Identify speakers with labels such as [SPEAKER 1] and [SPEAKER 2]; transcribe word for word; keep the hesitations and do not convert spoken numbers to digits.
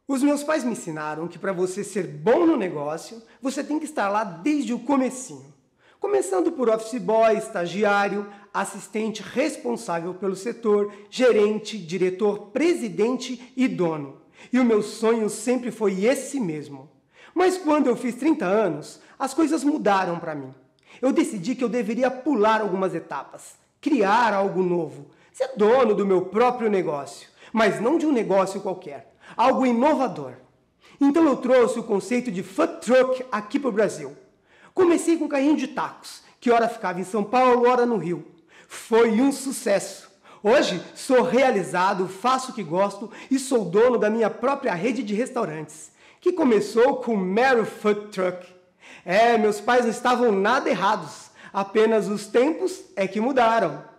[SPEAKER 1] Os meus pais me ensinaram que para você ser bom no negócio, você tem que estar lá desde o comecinho. Começando por office boy, estagiário, assistente responsável pelo setor, gerente, diretor, presidente e dono. E o meu sonho sempre foi esse mesmo. Mas quando eu fiz trinta anos, as coisas mudaram para mim. Eu decidi que eu deveria pular algumas etapas, criar algo novo, ser dono do meu próprio negócio, mas não de um negócio qualquer, algo inovador. Então eu trouxe o conceito de food truck aqui para o Brasil. Comecei com um carrinho de tacos, que ora ficava em São Paulo, ora no Rio. Foi um sucesso. Hoje sou realizado, faço o que gosto e sou dono da minha própria rede de restaurantes, que começou com o Mero Food Truck. É, meus pais não estavam nada errados, apenas os tempos é que mudaram.